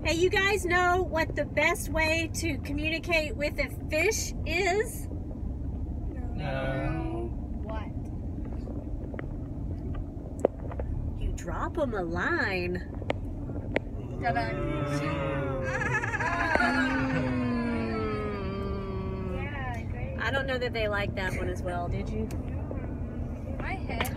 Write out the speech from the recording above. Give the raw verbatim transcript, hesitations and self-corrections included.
Hey, you guys know what the best way to communicate with a fish is? No. What? You drop them a line. Ta-da. I don't know that they like that one as well, did you? My head